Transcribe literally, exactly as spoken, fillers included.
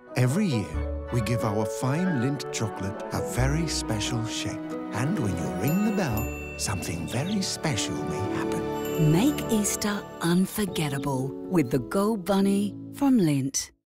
Every year, we give our fine Lindt chocolate a very special shape. And when you ring the bell, something very special may happen. Make Easter unforgettable with the Gold Bunny from Lindt.